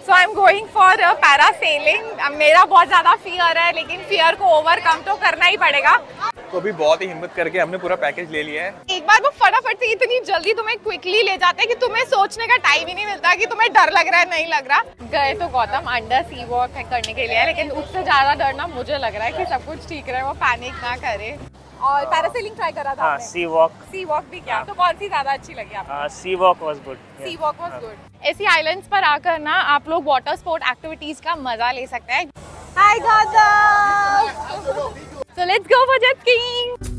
So I am going for parasailing. मेरा बहुत ज़्यादा फियर है, लेकिन फियर को ओवरकम तो करना ही पड़ेगा। तो अभी बहुत ही हिम्मत करके हमने पूरा पैकेज ले लिया है। एक बार वो फटाफट से इतनी जल्दी तुम्हें क्विकली ले जाते हैं कि तुम्हें सोचने का टाइम ही नहीं मिलता कि तुम्हें डर लग रहा है नहीं लग रहा। गए तो गौतम अंडर सी वॉक करने के लिए, लेकिन उससे ज़्यादा डरना मुझे लग रहा है कि सब कुछ ठीक रहे, वो पैनिक ना करे। और पैरासेलिंग ट्राई करा था आपने? सी वॉक भी क्या? तो कौन सी ज्यादा अच्छी लगी आपको? Sea walk was good. Sea walk was good. ऐसी आइलैंड्स पर आकर ना आप लोग वाटर स्पोर्ट एक्टिविटीज का मजा ले सकते हैं। Hi Gautam, so let's go for jet skiing.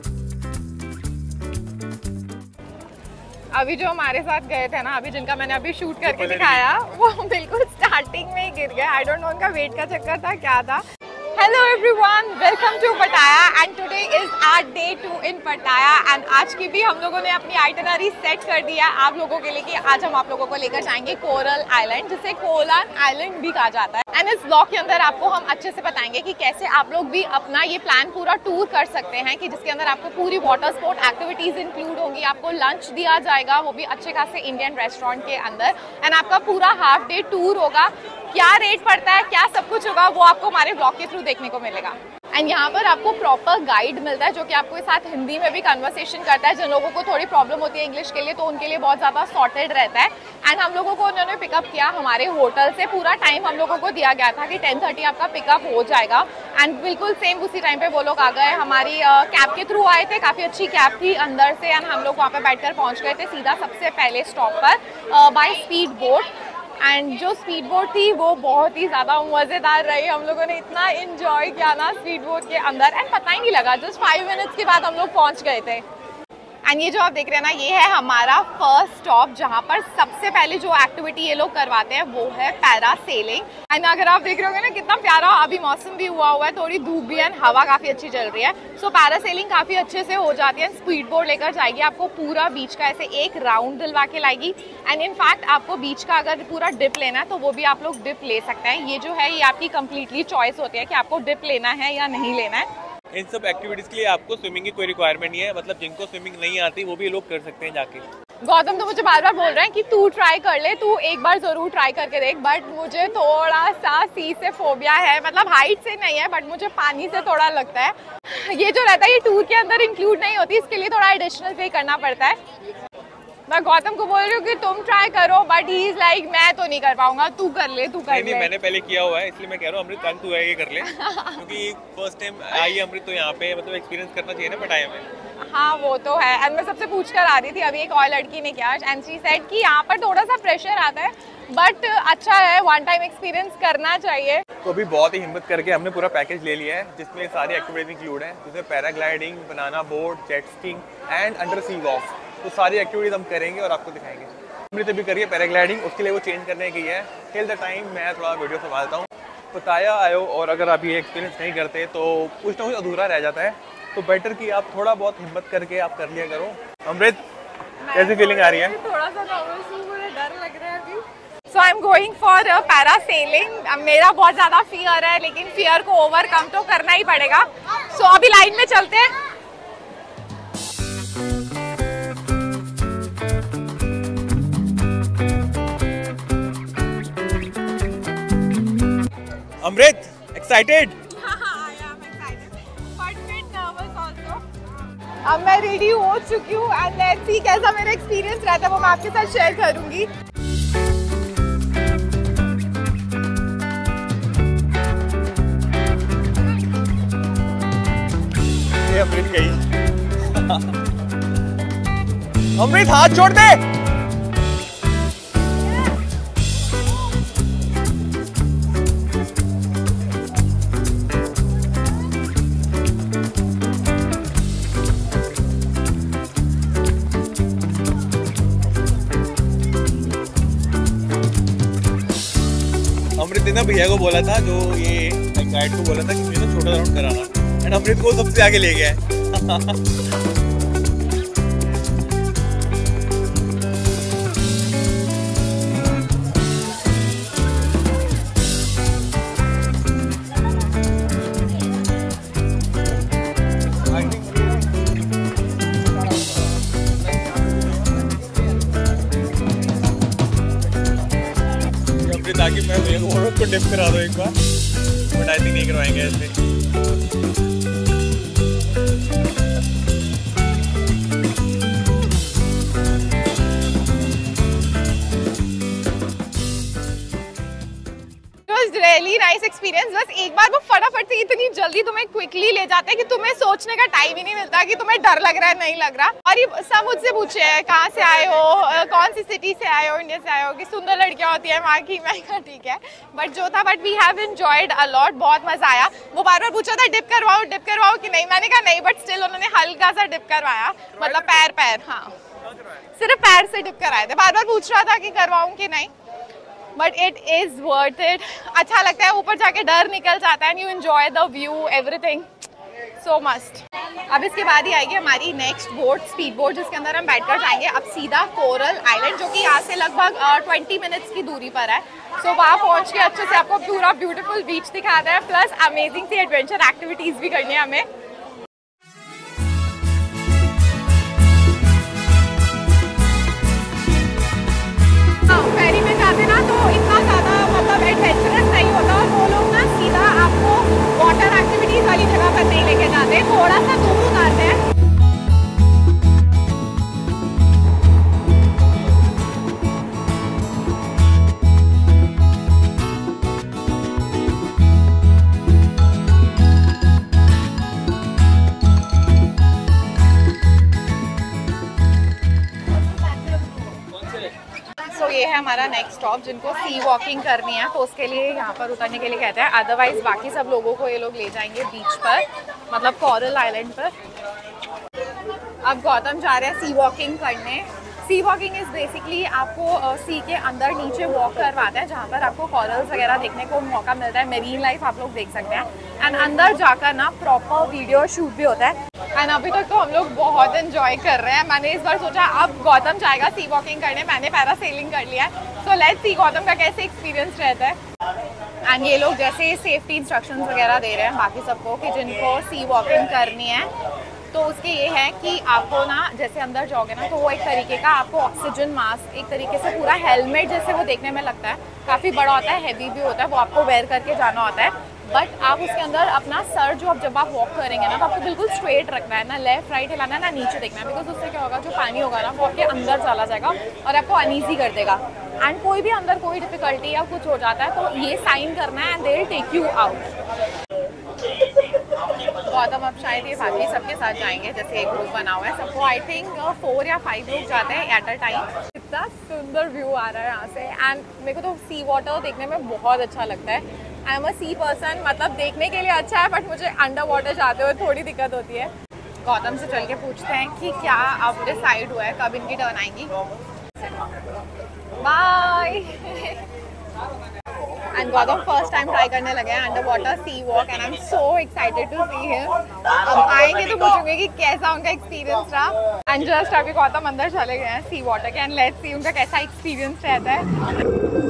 अभी जो हमारे साथ गए थे ना, अभी जिनका मैंने अभी शूट करके दिखाया, वो बिल्कुल स्टार्टिंग में ही गिर गए। आई डोंट नो उनका वेट का चक्कर था क्या था। Hello everyone, welcome to Pattaya and today is our day 2 in Pattaya and आज की भी हम लोगों ने अपनी आइटनरी सेट कर दिया आप लोगों के लिए कि आज हम आप लोगों को लेकर जाएंगे कोरल आइलैंड, जिसे कोलान आइलैंड भी कहा जाता है। एंड इस ब्लॉग के अंदर आपको हम अच्छे से बताएंगे कि कैसे आप लोग भी अपना ये प्लान पूरा टूर कर सकते हैं, कि जिसके अंदर आपको पूरी वाटर स्पोर्ट एक्टिविटीज इंक्लूड होंगी, आपको लंच दिया जाएगा वो भी अच्छे खासे इंडियन रेस्टोरेंट के अंदर, एंड आपका पूरा हाफ डे टूर होगा। क्या रेट पड़ता है, क्या सब कुछ होगा, वो आपको हमारे ब्लॉग के थ्रू देखने को मिलेगा। एंड यहाँ पर आपको प्रॉपर गाइड मिलता है जो कि आपको साथ हिंदी में भी कन्वर्सेशन करता है। जिन लोगों को थोड़ी प्रॉब्लम होती है इंग्लिश के लिए, तो उनके लिए बहुत ज़्यादा सॉर्टेड रहता है। एंड हम लोगों को उन्होंने पिकअप किया हमारे होटल से। पूरा टाइम हम लोगों को दिया गया था कि 10:30 आपका पिकअप हो जाएगा, एंड बिल्कुल सेम उसी टाइम पे वो लोग आ गए। हमारी कैब के थ्रू आए थे, काफ़ी अच्छी कैब थी अंदर से, एंड हम लोग वहाँ पर बैठ कर पहुँच गए थे सीधा सबसे पहले स्टॉप पर बाय स्पीड बोट। एंड जो स्पीड बोट थी वो बहुत ही ज़्यादा मज़ेदार रही। हम लोगों ने इतना इन्जॉय किया ना स्पीड बोट के अंदर, एंड पता ही नहीं लगा, जस्ट 5 मिनट्स के बाद हम लोग पहुंच गए थे। एंड ये जो आप देख रहे हैं ना, ये है हमारा फर्स्ट स्टॉप, जहाँ पर सबसे पहले जो एक्टिविटी ये लोग करवाते हैं वो है पैरासेलिंग। एंड अगर आप देख रहे होंगे ना कितना प्यारा अभी मौसम भी हुआ हुआ है, थोड़ी धूप भी है, हवा काफ़ी अच्छी चल रही है। सो पैरासेलिंग काफ़ी अच्छे से हो जाती है। स्पीड बोट लेकर जाएगी आपको पूरा बीच का ऐसे एक राउंड दिलवा के लाएगी। एंड इनफैक्ट आपको बीच का अगर पूरा डिप लेना है तो वो भी आप लोग डिप ले सकते हैं। ये जो है ये आपकी कंप्लीटली चॉइस होती है कि आपको डिप लेना है या नहीं लेना है। इन सब एक्टिविटीज के लिए आपको स्विमिंग की कोई रिक्वायरमेंट नहीं है, मतलब जिनको स्विमिंग नहीं आती वो भी लोग कर सकते हैं जाके। गौतम तो मुझे बार बार बोल रहे हैं कि तू ट्राई कर ले, तू एक बार जरूर ट्राई करके देख, बट मुझे थोड़ा सा सी से फोबिया है। मतलब हाइट से नहीं है, बट मुझे पानी से थोड़ा लगता है। ये जो रहता है ये टूर के अंदर इंक्लूड नहीं होती, इसके लिए थोड़ा एडिशनल पे करना पड़ता है। मैं गौतम को बोल रही हूँ कि तुम ट्राई करो, बट ही इज लाइक मैं तो नहीं कर पाऊंगा, तू कर ले, तू कर ले। नहीं, मैंने पहले किया हुआ है, इसलिए मैं कह रहा हूँ अमृत कान तू है ये कर ले क्योंकि फर्स्ट टाइम आई है अमृत, तो यहाँ पे मतलब एक्सपीरियंस करना चाहिए ना पटाया में। हाँ वो तो है। एंड मैं सबसे पूछ कर आ रही थी, अभी एक और लड़की ने किया, एंड शी सेड कि यहाँ पर थोड़ा सा प्रेशर आता है, बट अच्छा है, वन टाइम एक्सपीरियंस करना चाहिए। तो अभी बहुत ही हिम्मत करके हमने पूरा पैकेज ले लिया है, जिसमें सारी एक्टिविटीज इंक्लूड है, जिसमें parasailing, banana boat, jet skiing and under sea walk. तो सारी एक्टिविटीज हम करेंगे और आपको दिखाएंगे। हमने भी करी है पैराग्लाइडिंग, उसके लिए वो चेंज करने की है। टिल द टाइम मैं थोड़ा वीडियो संभालता हूँ। पटाया आयो और अगर आप ये एक्सपीरियंस नहीं करते तो कुछ ना कुछ अधूरा रह जाता है, तो बेटर कि आप थोड़ा बहुत हिम्मत करके आप कर लिया करो। अमृत कैसी फीलिंग आ रही है? थोड़ा सा नर्वस हूँ, मुझे डर लग रहा है अभी। So I am going for parasailing. मेरा बहुत ज़्यादा फियर है, लेकिन फियर को ओवरकम तो करना ही पड़ेगा। सो अभी लाइन में चलते हैं। अमृत एक्साइटेड? अब मैं रेडी हो चुकी हूँ, एंड लेट्स सी कैसा मेरा एक्सपीरियंस रहता है, वो मैं आपके साथ शेयर करूंगी। ये अमृत गई अमृत हाथ छोड़ दे। अमृत ने ना भैया को बोला था, जो ये गाइड को बोला था कि मुझे ना छोटा राउंड कराना, एंड अमृत को सबसे आगे ले गया है। फिर ताकि मैं उसको डिप करा दूँ एक बार, बट आई थिंक नहीं करवाएंगे ऐसे। Really nice experience. बस एक बार वो फटाफट से इतनी जल्दी तुम्हें क्विकली ले जाते हैं कि तुम्हें सोचने का टाइम ही नहीं मिलता कि तुम्हें डर लग रहा है नहीं लग रहा। और ये सब मुझसे पूछे हैं कहाँ से आए हो, कौन सी सिटी से आए हो, इंडिया से आए हो, कि सुंदर लड़कियां होती है वहाँ की। मैं कहा ठीक है, बट जो था, but we have enjoyed a lot, बहुत मजा आया। वो बार बार पूछा था डिप करवाओ कि नहीं, मैंने कहा नहीं, बट स्टिल उन्होंने हल्का सा डिप करवाया, मतलब पैर, हाँ सिर्फ पैर से डिप कराए थे। बार बार पूछ रहा था कि करवाऊं कि नहीं, but it is worth it. अच्छा लगता है, ऊपर जाके डर निकल जाता है and you enjoy the view, everything so must. अब इसके बाद ही आएगी हमारी नेक्स्ट बोट, स्पीड बोट, जिसके अंदर हम बैठकर जाएंगे अब सीधा कोरल आइलैंड, जो कि यहाँ से लगभग 20 मिनट्स की दूरी पर है। सो वहाँ पहुँच के अच्छे से आपको पूरा ब्यूटीफुल बीच दिखाता है, plus amazing sea adventure activities भी करनी है हमें। फेरी में जाते ना तो इतना ज़्यादा मतलब एडवेंचरस नहीं होता, और वो लोग ना सीधा आपको वाटर एक्टिविटीज वाली जगह पर नहीं लेके जाते, थोड़ा सा दूर उतारते हैं। ये है हमारा नेक्स्ट स्टॉप, जिनको सी वॉकिंग करनी है तो उसके लिए यहाँ पर उतरने के लिए कहते हैं। अदरवाइज बाकी सब लोगों को ये लोग ले जाएंगे बीच पर, मतलब कोरल आइलैंड पर। अब गौतम जा रहे हैं सी वॉकिंग करने। सी वॉकिंग इज़ बेसिकली आपको सी के अंदर नीचे वॉक करवाता है, जहाँ पर आपको कॉरल्स वगैरह देखने को मौका मिलता है, मेरीन लाइफ आप लोग देख सकते हैं। एंड अंदर जाकर ना प्रॉपर वीडियो शूट भी होता है। एंड अभी तक तो हम लोग बहुत एंजॉय कर रहे हैं। मैंने इस बार सोचा अब गौतम जाएगा सी वॉकिंग करने, मैंने पैरासेलिंग कर लिया है, सो लेट्स सी गौतम का कैसे एक्सपीरियंस रहता है। एंड ये लोग जैसे सेफ्टी इंस्ट्रक्शंस वगैरह दे रहे हैं बाकी सबको कि जिनको सी वॉकिंग करनी है, तो उसके ये है कि आपको ना जैसे अंदर जाओगे ना तो वो एक तरीके का आपको ऑक्सीजन मास्क, एक तरीके से पूरा हेलमेट जैसे वो देखने में लगता है, काफ़ी बड़ा होता है, हैवी भी होता है, वो आपको वेयर करके जाना होता है। बट आप उसके अंदर अपना सर जो अब जब आप वॉक करेंगे ना तो आपको बिल्कुल स्ट्रेट रखना है, ना लेफ्ट राइट हिलाना है ना नीचे देखना है, बिकॉज उससे क्या होगा जो पानी होगा ना वो आपके अंदर चला जाएगा और आपको अनईजी कर देगा। एंड कोई भी अंदर कोई डिफिकल्टी या कुछ हो जाता है तो ये साइन करना है and they will take you out. Gautam अब शायद ये बाकी सबके साथ जाएंगे, जैसे एक ग्रुप बना हुआ है सबको, आई थिंक 4 या 5 लोग जाते हैं एट अ टाइम। इतना सुंदर व्यू आ रहा है यहाँ से एंड मेरे को तो सी वाटर देखने में बहुत अच्छा लगता है। I am a C person, मतलब देखने के लिए अच्छा है बट मुझे अंडर वाटर जाते हुए थोड़ी दिक्कत होती है। गौतम से चल के पूछते हैं कि क्या अब डिसाइड हुआ है कब इनकी टर्न आएगी। Bye. And Gautam first time try करने लगे हैं under water sea walk and I am so excited to see him. अब आएंगे तो पूछूंगे कि कैसा उनका एक्सपीरियंस रहा। एंड जस्ट अभी गौतम अंदर चले गए हैं सी वाटर के एंड लेट्स सी उनका कैसा एक्सपीरियंस रहता है।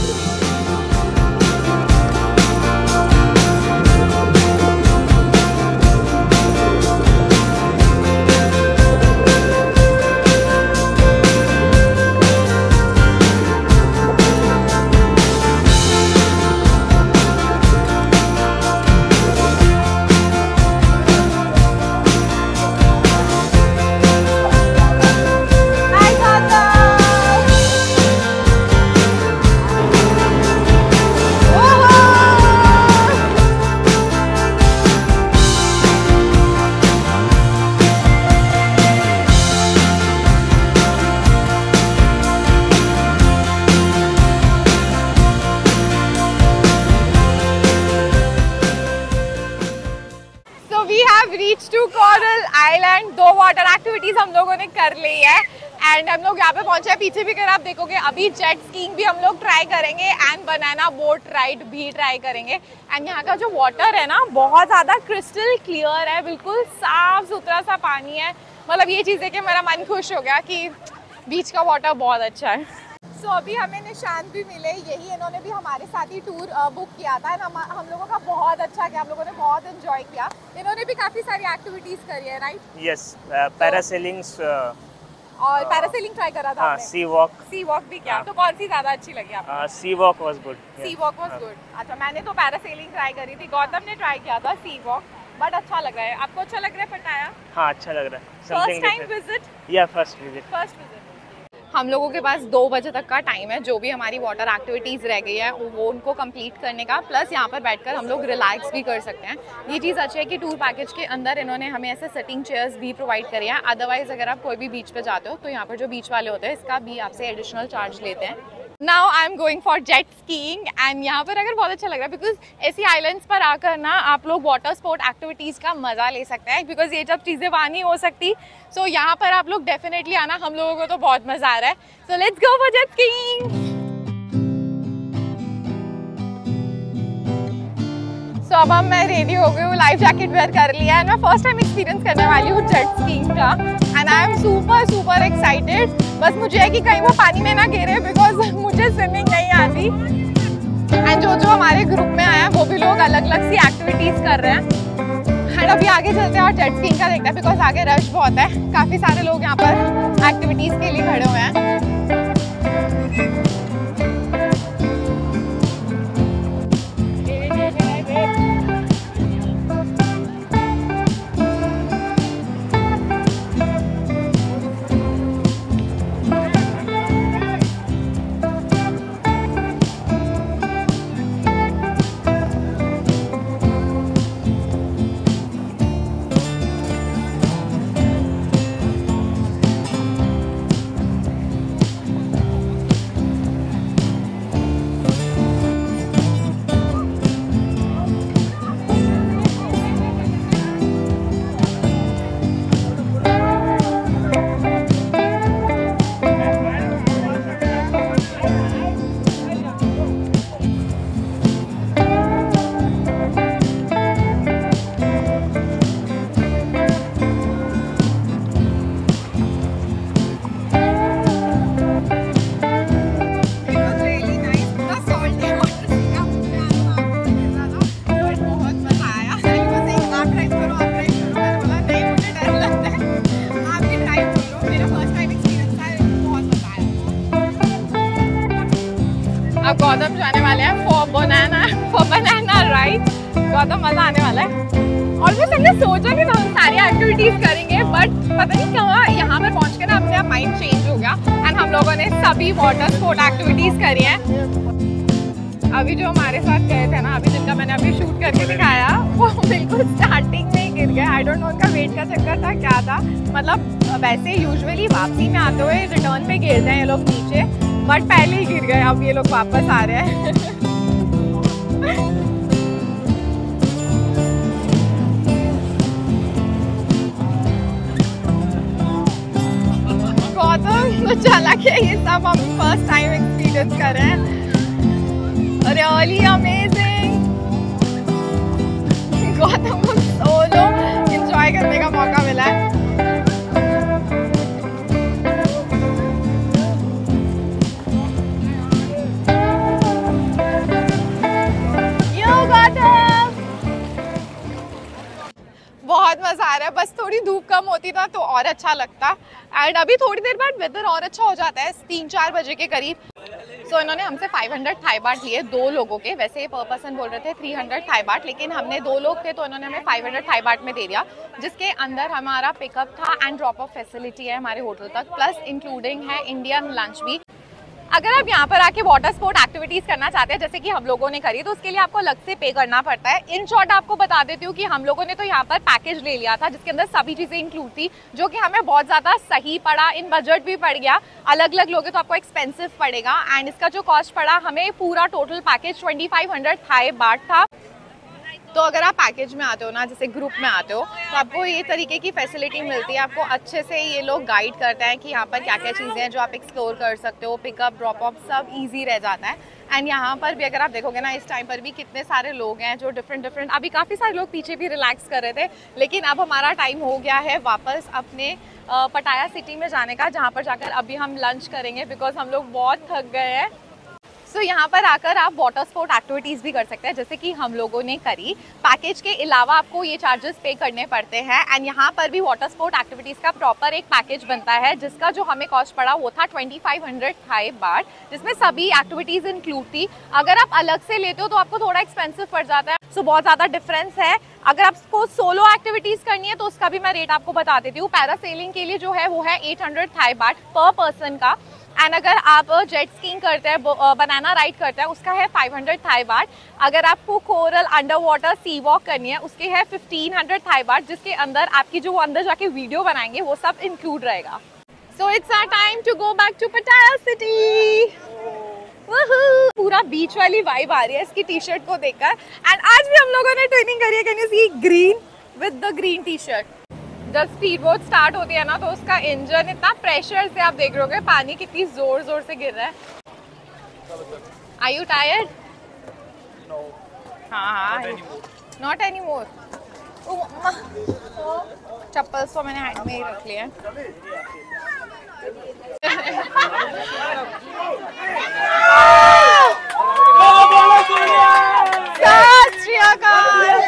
Reach to coral island. 2 water activities हम लोगों ने कर ली है एंड हम लोग यहाँ पे पहुंचे हैं। पीछे भी अगर आप देखोगे अभी जेट स्कीइंग भी हम लोग ट्राई करेंगे एंड बनाना बोट राइड भी ट्राई करेंगे। एंड यहाँ का जो वाटर है ना बहुत ज़्यादा क्रिस्टल क्लियर है, बिल्कुल साफ सुथरा सा पानी है। मतलब ये चीज़ है कि मेरा मन खुश हो गया कि बीच का वाटर बहुत अच्छा है। सो अभी हमें निशान भी मिले, यही इन्होंने भी हमारे साथ ही टूर बुक किया था। हम लोगों का बहुत अच्छा गया, हम लोगों ने बहुत एंजॉय किया। इन्होंने भी काफ़ी सारी एक्टिविटीज़ करी है, राइट? यस, पैरासेलिंग और पैरासेलिंग ट्राई करा था? हाँ, सी वॉक भी किया। तो कौन सी ज्यादा अच्छी लगी आपको? Sea walk was good. Sea walk was good. अच्छा, मैंने तो पैरासेलिंग ट्राई करी थी, गौतम ने ट्राई किया था सी वॉक, बट अच्छा लग रहा है। आपको अच्छा लग रहा है पटाया? हाँ, अच्छा लग रहा है। First time visit? या फर्स्ट विजिट। हम लोगों के पास 2 बजे तक का टाइम है, जो भी हमारी वाटर एक्टिविटीज़ रह गई है वो उनको कंप्लीट करने का, प्लस यहाँ पर बैठकर हम लोग रिलैक्स भी कर सकते हैं। ये चीज़ अच्छी है कि टूर पैकेज के अंदर इन्होंने हमें ऐसे सिटिंग चेयर्स भी प्रोवाइड करे हैं। अदरवाइज अगर आप कोई भी बीच पे जाते हो तो यहाँ पर जो बीच वाले होते हैं इसका भी आपसे एडिशनल चार्ज लेते हैं। Now I am going for jet skiing and यहाँ पर अगर बहुत अच्छा लग रहा है बिकॉज ऐसी आइलैंड्स पर आकर ना आप लोग वाटर स्पोर्ट एक्टिविटीज़ का मज़ा ले सकते हैं, बिकॉज ये जब चीज़ें वहाँ नहीं हो सकती। सो यहाँ पर आप लोग डेफिनेटली आना, हम लोगों को तो बहुत मज़ा आ रहा है। So let's go for jet skiing. So अब मैं रेडी हो गई हूँ, लाइफ जैकेट वेयर कर लिया है। मैं फर्स्ट टाइम एक्सपीरियंस करने वाली हूँ जेट स्कीइंग का and I am super excited. बस मुझे है कि कहीं वो पानी में ना गिरे बिकॉज मुझे स्विमिंग नहीं आती। एंड जो हमारे ग्रुप में आए हैं वो भी लोग अलग अलग सी एक्टिविटीज़ कर रहे हैं। एंड अभी आगे चलते हैं और जेट स्कीइंग का देखते हैं बिकॉज आगे रश बहुत है, काफ़ी सारे लोग यहाँ पर एक्टिविटीज़ के लिए खड़े हुए हैं। अब गौतम जाने वाले हैं फॉर बनाना राइड। गौतम मजा आने वाला है। ऑलमोस्ट हमने सोचा कि हम सारी एक्टिविटीज करेंगे बट पता नहीं क्यों यहाँ पर पहुँच के ना अपने आप माइंड चेंज हो गया एंड हम लोगों ने सभी वाटर स्पोर्ट एक्टिविटीज करी हैं। अभी जो हमारे साथ गए थे ना, अभी जिनका मैंने अभी शूट करके दिखाया, वो बिल्कुल स्टार्टिंग में ही गिर गए। आई डोंट नो उनका वेट का चक्कर था क्या था। मतलब वैसे यूजुअली वापसी में आते हुए रिटर्न पे गिरते हैं ये लोग नीचे, बट पहले ही गिर गए। अब ये लोग वापस आ रहे हैं। गौतम तो चला के ये सब हम फर्स्ट टाइम एक्सपीरियंस कर रहे हैं। Really amazing. गौतम को सोलो एंजॉय करने का मौका मिला है। बहुत मजा आ रहा है। बस थोड़ी धूप कम होती ना तो और अच्छा लगता। एंड अभी थोड़ी देर बाद वेदर और अच्छा हो जाता है 3-4 बजे के करीब। सो इन्होंने हमसे 500 थाई बाट लिए 2 लोगों के। वैसे पर पर्सन बोल रहे थे 300 थाई बाट, लेकिन हमने 2 लोग थे तो इन्होंने हमें 500 थाई बाट में दे दिया, जिसके अंदर हमारा पिकअप था एंड ड्रॉप ऑफ फैसिलिटी है हमारे होटल तक, प्लस इंक्लूडिंग है इंडियन लंच भी। अगर आप यहाँ पर आके वाटर स्पोर्ट एक्टिविटीज करना चाहते हैं जैसे कि हम लोगों ने करी, तो उसके लिए आपको अलग से पे करना पड़ता है। इन शॉर्ट आपको बता देती हूँ कि हम लोगों ने तो यहाँ पर पैकेज ले लिया था जिसके अंदर सभी चीजें इंक्लूड थी, जो कि हमें बहुत ज्यादा सही पड़ा, इन बजट भी पड़ गया। अलग अलग लोगे तो आपको एक्सपेंसिव पड़ेगा एंड इसका जो कॉस्ट पड़ा हमें पूरा टोटल पैकेज 2500 थाई बाट था। तो अगर आप पैकेज में आते हो ना, जैसे ग्रुप में आते हो, तो आपको ये तरीके की फैसिलिटी मिलती है। आपको अच्छे से ये लोग गाइड करते हैं कि यहाँ पर क्या क्या चीज़ें हैं जो आप एक्सप्लोर कर सकते हो। पिकअप ड्रॉप ऑफ सब इजी रह जाता है। एंड यहाँ पर भी अगर आप देखोगे ना, इस टाइम पर भी कितने सारे लोग हैं जो डिफरेंट अभी काफ़ी सारे लोग पीछे भी रिलैक्स कर रहे थे, लेकिन अब हमारा टाइम हो गया है वापस अपने पटाया सिटी में जाने का, जहाँ पर जाकर अभी हम लंच करेंगे बिकॉज हम लोग बहुत थक गए हैं। सो यहाँ पर आकर आप वाटर स्पोर्ट एक्टिविटीज़ भी कर सकते हैं, जैसे कि हम लोगों ने करी। पैकेज के अलावा आपको ये चार्जेस पे करने पड़ते हैं। एंड यहाँ पर भी वाटर स्पोर्ट एक्टिविटीज़ का प्रॉपर एक पैकेज बनता है, जिसका जो हमें कॉस्ट पड़ा वो था 2500 थाई बाट, जिसमें सभी एक्टिविटीज़ इंक्लूड थी। अगर आप अलग से लेते हो तो आपको थोड़ा एक्सपेंसिव पड़ जाता है, सो बहुत ज़्यादा डिफरेंस है। अगर आपको सोलो एक्टिविटीज़ करनी है तो उसका भी मैं रेट आपको बता देती हूँ। पैरासेलिंग के लिए जो है वो है 800 थाई बाट पर पर्सन का। एंड अगर आप जेट स्कीइंग करते हैं, बनाना राइड करते हैं, उसका है 500 थाई बाट। अगर आपको coral under water sea walk करनी है उसके है 1500 थाई बाट, जिसके अंदर आपकी जो अंदर जाके वीडियो बनाएंगे वो सब इंक्लूड रहेगा। So it's our time to go back to Pattaya city. पूरा बीच वाली वाइब आ रही है इसकी टी शर्ट को देखकर। एंड आज भी हम लोगों ने ट्विनिंग करी है, can you see, green with the green T shirt. जब स्पीड बोट स्टार्ट होती है ना तो उसका इंजन इतना प्रेशर से, आप देख रहे होगे पानी कितनी जोर जोर से गिर रहा है। Are you tired? हाँ, नॉट एनी मोर। चप्पल्स तो मैंने हैंड में ही रख लिए हैं। सत श्री अकाल।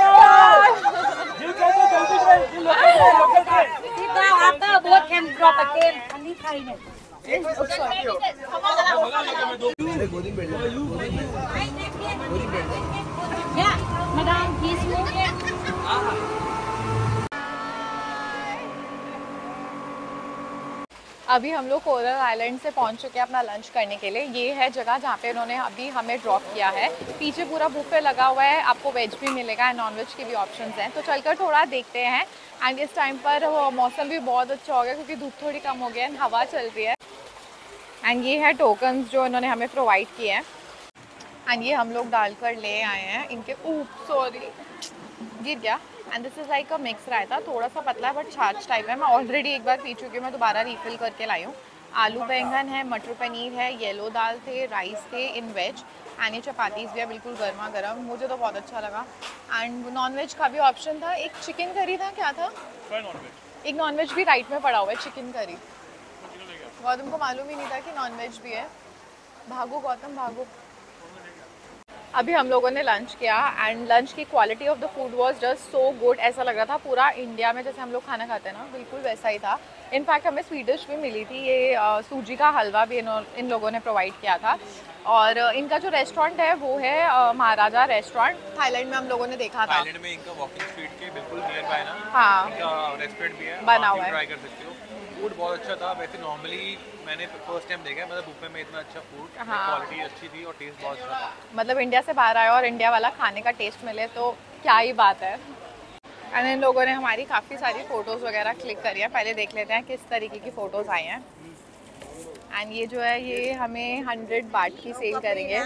अभी हम लोग कोरल आइलैंड से पहुंच चुके हैं अपना लंच करने के लिए। ये है जगह जहाँ पे उन्होंने अभी हमें ड्रॉप किया है। पीछे पूरा बुफे लगा हुआ है, आपको वेज भी मिलेगा, नॉन वेज के भी ऑप्शंस हैं। तो चलकर थोड़ा देखते हैं। एंड इस टाइम पर मौसम भी बहुत अच्छा हो गया क्योंकि धूप थोड़ी कम हो गया है, हवा चल रही है। एंड ये है टोकन्स जो इन्होंने हमें प्रोवाइड किए हैं। एंड ये हम लोग डालकर ले आए हैं इनके। सॉरी, गिर गया। And this is like a mix raita, थोड़ा सा पतला है बट छाछ टाइप है। मैं ऑलरेडी एक बार पी चुकी हूँ, मैं दोबारा रिफिल करके लाई हूँ। आलू बैंगन है, मटर पनीर है, येलो दाल थे, राइस थे इन वेज। एंड ये चपातीस भी है बिल्कुल गर्मा गर्म, मुझे तो बहुत अच्छा लगा। एंड नॉन वेज का भी ऑप्शन था, एक चिकन करी था, क्या था, एक नॉन वेज भी राइट में पड़ा हुआ है, चिकन करी। गौतम को मालूम ही नहीं था कि नॉन वेज भी है। भागो गौतम भागो। अभी हम लोगों ने लंच किया एंड लंच की quality of the food was just so good. ऐसा लग रहा था पूरा इंडिया में जैसे हम लोग खाना खाते हैं ना, बिल्कुल वैसा ही था। इनफैक्ट हमें स्वीट डिश भी मिली थी, ये सूजी का हलवा भी इन लोगों ने प्रोवाइड किया था। और इनका जो रेस्टोरेंट है वो है महाराजा रेस्टोरेंट। थाईलैंड में हम लोगों ने देखा था। थाईलैंड में इनका वॉकिंग स्ट्रीट के बिल्कुल नियर बाय ना, हाँ, इनका रेस्टोरेंट भी है, बना हुआ है, ट्राई कर सकते हो। फूड बहुत अच्छा था। वैसे नॉर्मली मैंने फर्स्ट टाइम देखा है, मतलब बुफे में इतना अच्छा फूड, क्वालिटी अच्छी थी और टेस्ट बहुत अच्छा था। मतलब इंडिया से बाहर आया और इंडिया वाला खाने का टेस्ट मिले तो क्या ही बात है। एंड इन लोगों ने हमारी काफ़ी सारी फ़ोटोज़ वगैरह क्लिक करी है। पहले देख लेते हैं किस तरीके की फ़ोटोज़ आई हैं। एंड ये जो है ये हमें 100 बाट की सेल करेंगे।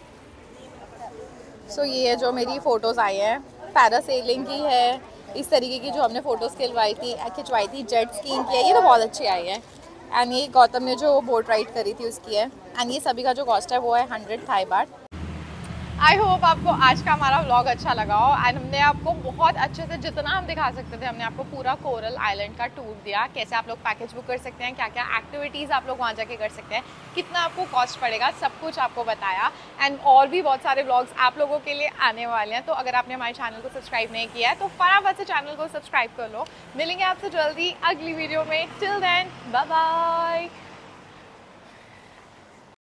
सो ये है जो मेरी फ़ोटोज़ आई हैं, पैरासेलिंग की है, इस तरीके की जो हमने फ़ोटोज़ खिंचवाई थी, जेट स्कीइंग की है, ये तो बहुत अच्छी आई है। एंड ये गौतम ने जो बोट राइड करी थी उसकी है। एंड ये सभी का जो कॉस्ट है वो है 100 थाई बाट। आई होप आपको आज का हमारा व्लॉग अच्छा लगा हो। एंड हमने आपको बहुत अच्छे से जितना हम दिखा सकते थे हमने आपको पूरा कोरल आइलैंड का टूर दिया, कैसे आप लोग पैकेज बुक कर सकते हैं, क्या क्या एक्टिविटीज़ आप लोग वहाँ जाके कर सकते हैं, कितना आपको कॉस्ट पड़ेगा, सब कुछ आपको बताया। एंड और भी बहुत सारे व्लॉग्स आप लोगों के लिए आने वाले हैं। तो अगर आपने हमारे चैनल को सब्सक्राइब नहीं किया है तो फटाफट से चैनल को सब्सक्राइब कर लो। मिलेंगे आपसे जल्दी अगली वीडियो में। Till then bye bye.